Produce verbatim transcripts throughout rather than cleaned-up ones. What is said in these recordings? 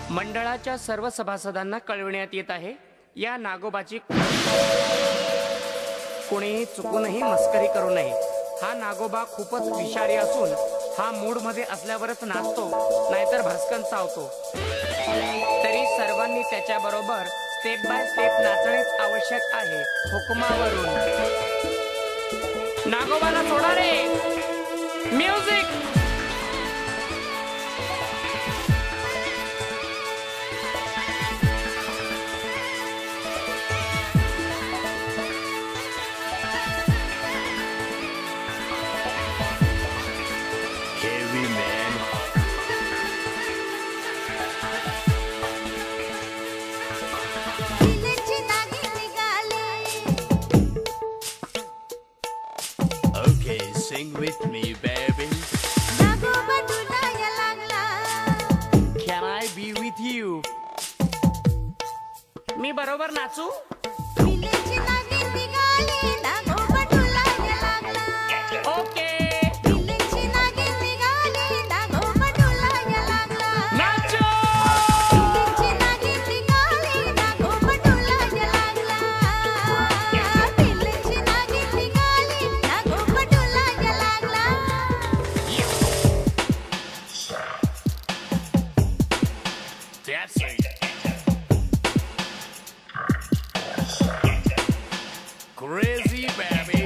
मंडळाच्या सर्व सभासदांना कळविण्यात येत आहे, या नागोबाची कोणीही चुकूनही मस्करी करू नये. हा नागोबा खूपच विषारी असून हा मूड मध्ये असल्यावरच नाचतो, नाहीतर भास्कन चावतो. तरी सर्वांनी त्याच्या बरोबर स्टेप बाय स्टेप नाचणेच आवश्यक आहे. हुकुमावरून नागोबाला सोडा रे. Music. Sing with me, baby. Can I be with you? मी बरोबर नाचू? ओके. Crazy baby.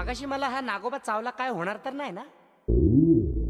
मगाशी मला हा नागोबा चावला काय होणार तर नाही ना?